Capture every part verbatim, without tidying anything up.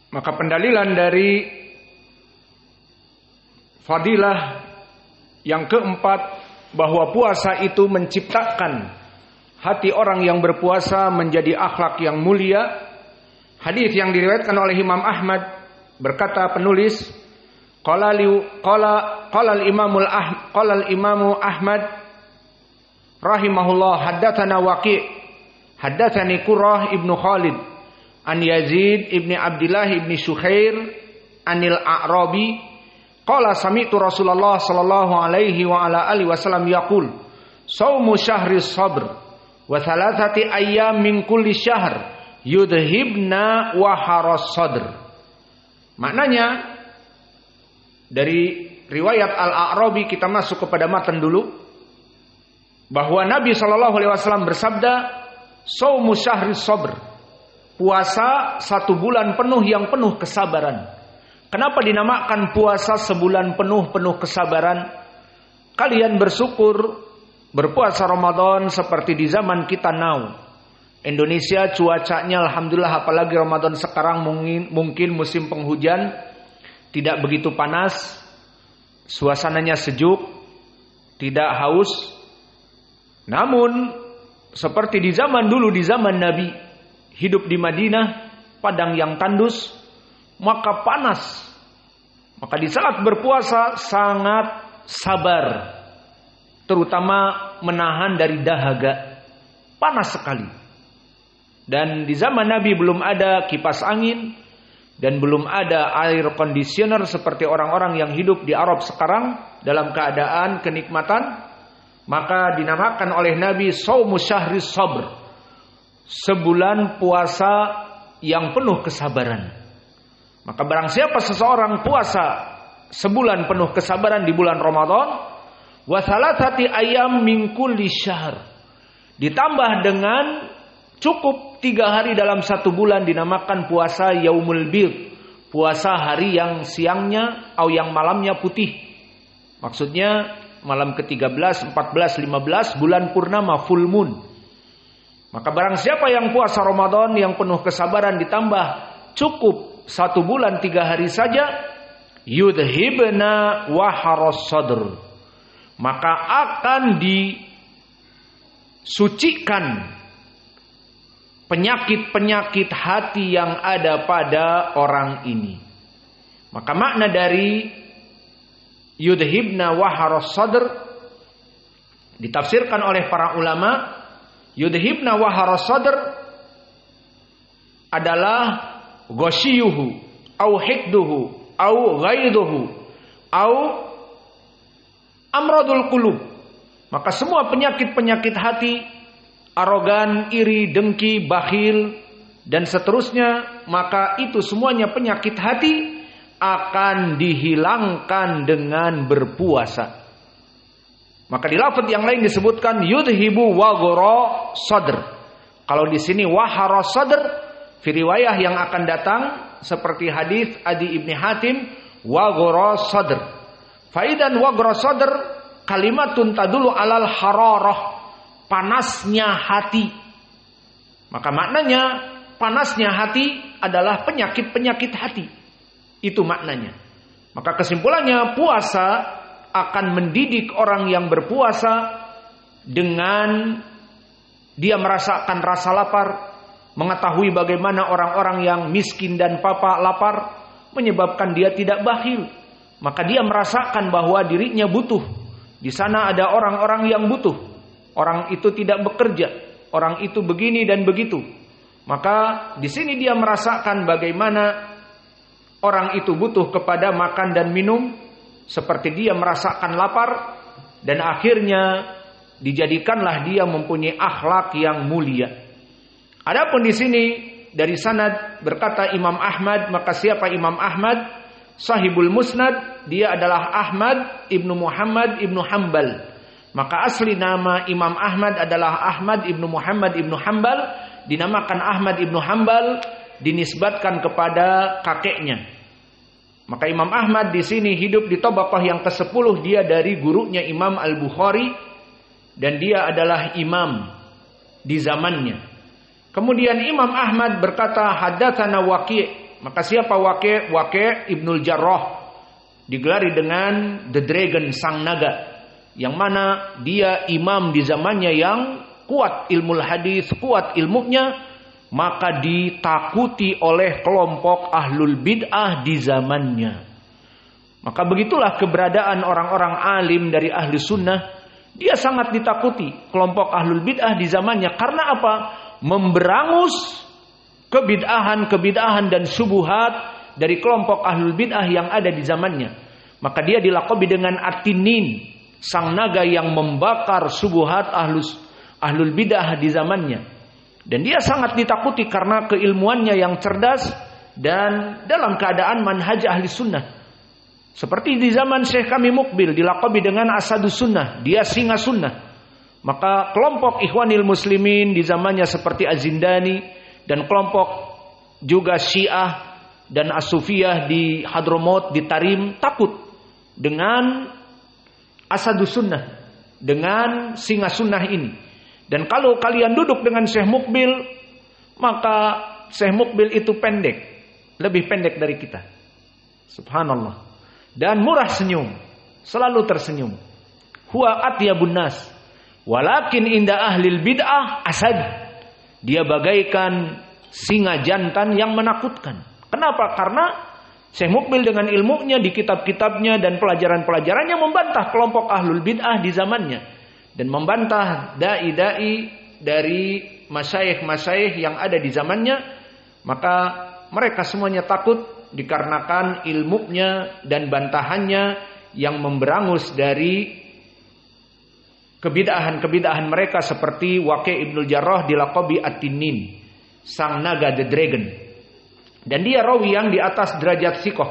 Maka pendalilan dari fadilah yang keempat, bahwa puasa itu menciptakan hati orang yang berpuasa menjadi akhlak yang mulia. Hadis yang diriwayatkan oleh Imam Ahmad, berkata penulis, qala li qala qala al-imamul ah qala al-imamu Ahmad rahimahullah, haddatsana Waqi' haddatsani Qurrah ibnu Khalid an Yazid ibni Abdullah ibni Sukhair anil A'rabi qala sami'tu Rasulullah sallallahu alaihi wa ala alihi wasallam yaqul shaumu syahri sabr wa thalathati ayyam min kulli syahr yudhibna wa haras sadr. Maknanya dari riwayat Al-A'rabi, kita masuk kepada matan dulu, bahwa Nabi sallallahu alaihi wasallam bersabda, shaumu syahri sabr, puasa satu bulan penuh yang penuh kesabaran. Kenapa dinamakan puasa sebulan penuh penuh kesabaran? Kalian bersyukur berpuasa Ramadan seperti di zaman kita now. Indonesia cuacanya alhamdulillah, apalagi Ramadan sekarang mungkin, mungkin musim penghujan, tidak begitu panas, suasananya sejuk, tidak haus. Namun seperti di zaman dulu, di zaman Nabi hidup di Madinah, padang yang tandus, maka panas. Maka di saat berpuasa sangat sabar, terutama menahan dari dahaga, panas sekali. Dan di zaman Nabi belum ada kipas angin dan belum ada air conditioner seperti orang-orang yang hidup di Arab sekarang dalam keadaan kenikmatan. Maka dinamakan oleh Nabi shaumu syahri sabr, sebulan puasa yang penuh kesabaran. Maka barang siapa seseorang puasa sebulan penuh kesabaran di bulan Ramadan, wa thalathati ayyam min kulli syahr, ditambah dengan cukup tiga hari dalam satu bulan, dinamakan puasa yaumul bid, puasa hari yang siangnya atau yang malamnya putih. Maksudnya malam ke tiga belas, empat belas, lima belas, bulan purnama, full moon. Maka barang siapa yang puasa Ramadan yang penuh kesabaran ditambah cukup satu bulan tiga hari saja, yudhibna wa haras sadr, maka akan disucikan penyakit-penyakit hati yang ada pada orang ini. Maka makna dari yudhibna wa haras sadr ditafsirkan oleh para ulama, yudhibna wa haras sadr adalah ghasyuhu au hikduhu au ghaiduhu au amradul qulub. Maka semua penyakit-penyakit hati, arogan, iri, dengki, bakhil dan seterusnya, maka itu semuanya penyakit hati akan dihilangkan dengan berpuasa. Maka di lafaz yang lain disebutkan yudhibu wa ghara sadr. Kalau di sini wa haras sadr, fi riwayah yang akan datang seperti hadis Adi ibni Hatim, wa ghara sadr. Faidan wa ghara sadr kalimatun tadulu alal hararah, panasnya hati. Maka maknanya panasnya hati adalah penyakit-penyakit hati. Itu maknanya. Maka kesimpulannya, puasa akan mendidik orang yang berpuasa dengan dia merasakan rasa lapar, mengetahui bagaimana orang-orang yang miskin dan papa lapar, menyebabkan dia tidak bakhil. Maka dia merasakan bahwa dirinya butuh. Di sana ada orang-orang yang butuh. Orang itu tidak bekerja, orang itu begini dan begitu. Maka di sini dia merasakan bagaimana orang itu butuh kepada makan dan minum, seperti dia merasakan lapar, dan akhirnya dijadikanlah dia mempunyai akhlak yang mulia. Adapun di sini dari sanad berkata Imam Ahmad, maka siapa Imam Ahmad? Sahibul Musnad, dia adalah Ahmad ibnu Muhammad ibnu Hambal. Maka asli nama Imam Ahmad adalah Ahmad ibnu Muhammad ibnu Hambal, dinamakan Ahmad ibnu Hambal dinisbatkan kepada kakeknya. Maka Imam Ahmad di sini hidup di tabaqah yang kesepuluh, dia dari gurunya Imam Al-Bukhari, dan dia adalah imam di zamannya. Kemudian Imam Ahmad berkata, haddatsana Waqi', Maka siapa Waqi'? Waqi' Ibnul Jarrah, digelari dengan The Dragon, sang naga, yang mana dia imam di zamannya yang kuat ilmu hadis, kuat ilmunya, maka ditakuti oleh kelompok ahlul bid'ah di zamannya. Maka begitulah keberadaan orang-orang alim dari ahli sunnah, dia sangat ditakuti kelompok ahlul bid'ah di zamannya. Karena apa? Memberangus kebid'ahan-kebid'ahan dan subuhat dari kelompok ahlul bid'ah yang ada di zamannya. Maka dia dilaqabi dengan At-Tinnin, sang naga yang membakar subuhat ahlus, ahlul bid'ah di zamannya. Dan dia sangat ditakuti karena keilmuannya yang cerdas dan dalam keadaan manhaj ahli sunnah. Seperti di zaman Syekh kami Mukbil, dilaqabi dengan Asadus Sunnah, dia singa sunnah. Maka kelompok Ikhwanil Muslimin di zamannya seperti Az-Zindani, dan kelompok juga Syiah dan As-Sufiyah di Hadramaut, di Tarim, takut dengan Asadus Sunnah, dengan singa sunnah ini. Dan kalau kalian duduk dengan Syekh Mukbil, maka Syekh Mukbil itu pendek, lebih pendek dari kita. Subhanallah. Dan murah senyum, selalu tersenyum. Huwa atyabun nas, walakin inda ahlil bid'ah asad. Dia bagaikan singa jantan yang menakutkan. Kenapa? Karena Syekh Mukbil dengan ilmunya di kitab-kitabnya dan pelajaran-pelajarannya membantah kelompok ahlul bid'ah di zamannya, dan membantah dai-dai dari masyayikh-masyayikh yang ada di zamannya. Maka mereka semuanya takut dikarenakan ilmunya dan bantahannya yang memberangus dari kebid'ahan-kebid'ahan mereka, seperti Waqi' Ibnul Jarrah dilaqabi At-Tinnin, sang naga, The Dragon. Dan dia rawi yang di atas derajat siqah.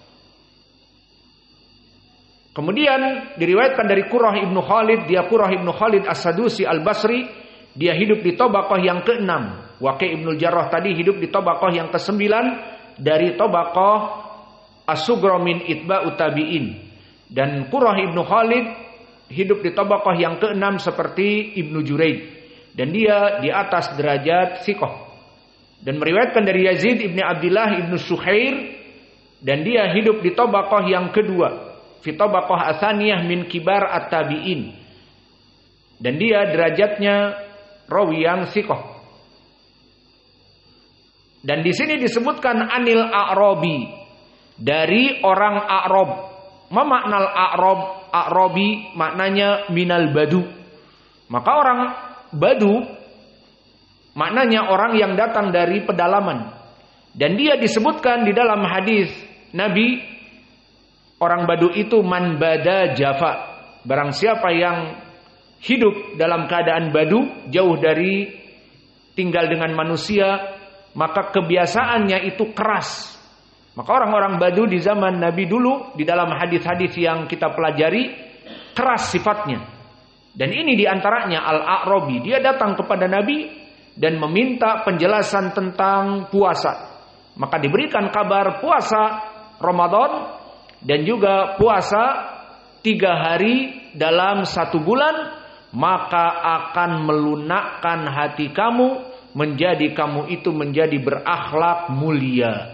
Kemudian diriwayatkan dari Qurrah Ibnu Khalid, dia Qurrah Ibnu Khalid As-Sadusi Al-Basri, dia hidup di tabaqah yang keenam. Waqi' Ibnul Jarrah tadi hidup di tabaqah yang kesembilan dari tabaqah As-Sughra min Itba'ut Tabi'in. Dan Qurrah Ibnu Khalid hidup di tabaqah yang keenam seperti Ibnu Juraid, dan dia di atas derajat siqah. Dan meriwayatkan dari Yazid ibni Abdullah ibnu Sukhair, dan dia hidup di tabaqah yang kedua, fi tabaqah atsaniyah min kibar at-tabi'in, dan dia derajatnya rawi yang siqah. Dan di sini disebutkan anil a'rabi, dari orang A'rab. Ma maknal a'rab? A'rabi maknanya minal badu. Maka orang badu maknanya orang yang datang dari pedalaman. Dan dia disebutkan di dalam hadis Nabi, orang badu itu man bada jafa, barang siapa yang hidup dalam keadaan badu, jauh dari tinggal dengan manusia, maka kebiasaannya itu keras. Maka orang-orang badu di zaman Nabi dulu, di dalam hadis-hadis yang kita pelajari, keras sifatnya. Dan ini diantaranya Al-A'rabi, dia datang kepada Nabi dan meminta penjelasan tentang puasa. Maka diberikan kabar puasa Ramadan dan juga puasa tiga hari dalam satu bulan, maka akan melunakkan hati kamu, menjadi kamu itu menjadi berakhlak mulia.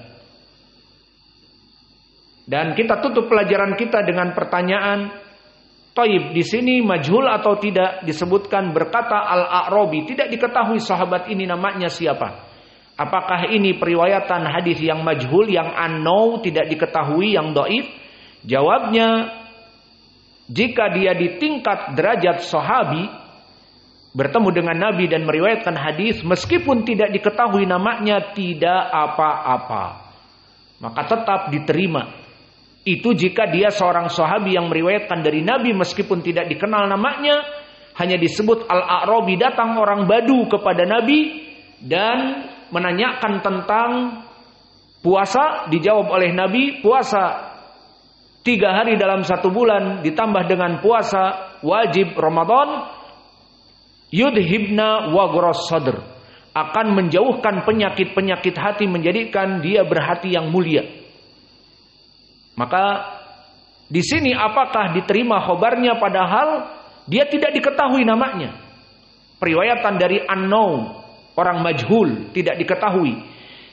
Dan kita tutup pelajaran kita dengan pertanyaan, Taib di sini majhul atau tidak? Disebutkan berkata Al-A'rabi, tidak diketahui sahabat ini namanya siapa. Apakah ini periwayatan hadis yang majhul, yang unknown, tidak diketahui, yang dhaif? Jawabnya, jika dia di tingkat derajat sahabi, bertemu dengan Nabi dan meriwayatkan hadis, meskipun tidak diketahui namanya, tidak apa-apa, maka tetap diterima. Itu jika dia seorang sahabi yang meriwayatkan dari Nabi meskipun tidak dikenal namanya, hanya disebut Al-A'rabi, datang orang Badu kepada Nabi dan menanyakan tentang puasa. Dijawab oleh Nabi, puasa tiga hari dalam satu bulan ditambah dengan puasa wajib Ramadan, yudhibna wagros sadr, akan menjauhkan penyakit-penyakit hati, menjadikan dia berhati yang mulia. Maka di sini apakah diterima khobarnya padahal dia tidak diketahui namanya? Periwayatan dari unknown, orang majhul, tidak diketahui.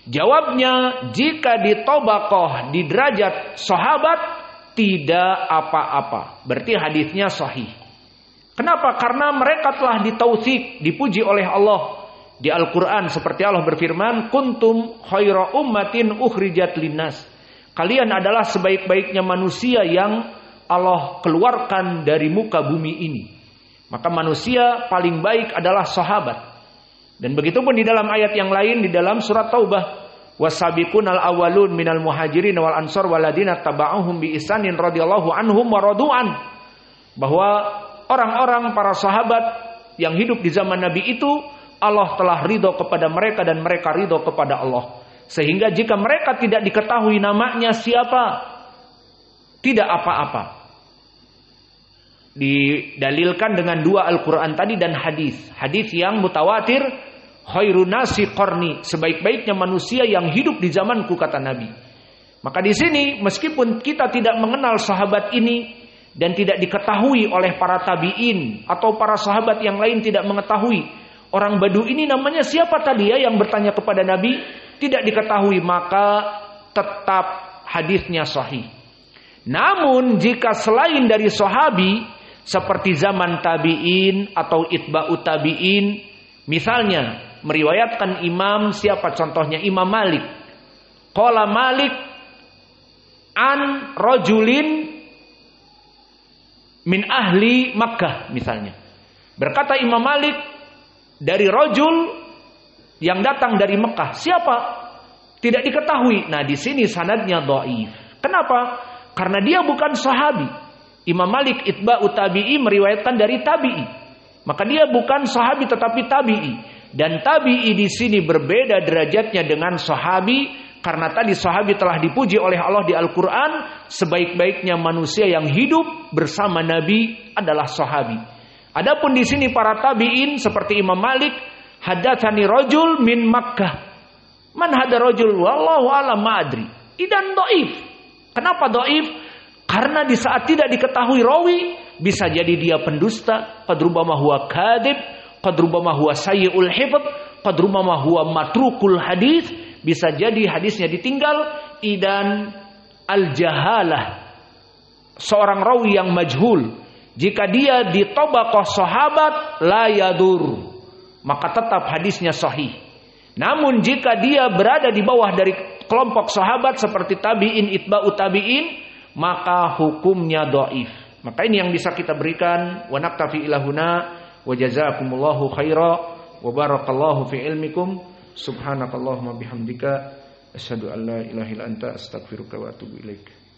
Jawabnya, jika di tobaqoh di derajat sahabat tidak apa-apa. Berarti hadisnya sahih. Kenapa? Karena mereka telah ditautsik, dipuji oleh Allah di Al-Qur'an seperti Allah berfirman, "Kuntum khaira ummatin ukhrijat linnas." Kalian adalah sebaik-baiknya manusia yang Allah keluarkan dari muka bumi ini. Maka manusia paling baik adalah sahabat. Dan begitu pun di dalam ayat yang lain di dalam surat Taubah, wasabiqunal awwalun minal muhajirin wal ansor waladina taba'uhum bi ihsanin radhiyallahu anhum wa radu'an. Bahwa orang-orang para sahabat yang hidup di zaman Nabi itu Allah telah ridho kepada mereka dan mereka ridho kepada Allah. Sehingga jika mereka tidak diketahui namanya siapa, tidak apa-apa. Didalilkan dengan dua Al-Quran tadi dan hadis. Hadis yang mutawatir, khairun nasi qarni, sebaik-baiknya manusia yang hidup di zamanku, kata Nabi. Maka di sini meskipun kita tidak mengenal sahabat ini dan tidak diketahui oleh para tabi'in atau para sahabat yang lain tidak mengetahui orang Badu ini namanya siapa tadi ya yang bertanya kepada Nabi, tidak diketahui, maka tetap hadisnya sahih. Namun jika selain dari sahabi seperti zaman tabi'in atau itba'ut tabi'in, misalnya meriwayatkan imam siapa contohnya Imam Malik. Qala Malik an rajulin min ahli Makkah misalnya. Berkata Imam Malik dari rajul yang datang dari Mekah. Siapa? Tidak diketahui. Nah, di sini sanadnya dhaif. Kenapa? Karena dia bukan sahabi. Imam Malik itba'ut tabi'i meriwayatkan dari tabi'i. Maka dia bukan sahabi tetapi tabi'i. Dan tabi'i di sini berbeda derajatnya dengan sahabi, karena tadi sahabi telah dipuji oleh Allah di Al-Qur'an, sebaik-baiknya manusia yang hidup bersama Nabi adalah sahabi. Adapun di sini para tabi'in seperti Imam Malik, hadatsani rajul min Makkah. Man hada rajul wallahu a'lam ma'adri. Idan dhaif. Kenapa dhaif? Karena di saat tidak diketahui rawi, bisa jadi dia pendusta, qad rubbama huwa kadzib, qad rubbama huwa sayyi'ul hifdz, qad rubbama huwa matrukul hadis, bisa jadi hadisnya ditinggal. Idan al-jahalah, seorang rawi yang majhul, jika dia di tabaqah sahabat la yadur, maka tetap hadisnya sahih. Namun jika dia berada di bawah dari kelompok sahabat seperti tabi'in, itba'ut tabi'in, maka hukumnya dhaif. Maka ini yang bisa kita berikan. Wa naktafi ilahuna wa jazakumullahu khaira wa barakallahu fi ilmikum. Subhanakallahumma bihamdika asyhadu an la ilaha illa anta astaghfiruka wa atubu ilaik.